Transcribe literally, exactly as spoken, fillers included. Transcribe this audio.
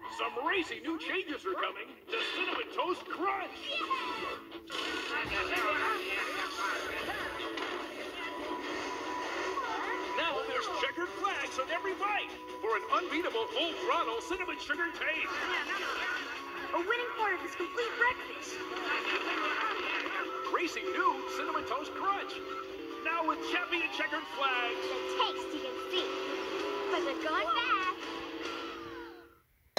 Some racy new changes are coming to Cinnamon Toast Crunch. Now there's checkered flags on every bite for an unbeatable full throttle cinnamon sugar taste. A winning part of this complete breakfast. Racing new Cinnamon Toast Crunch. Now with champion checkered flags. The taste you can see. But they're going fast.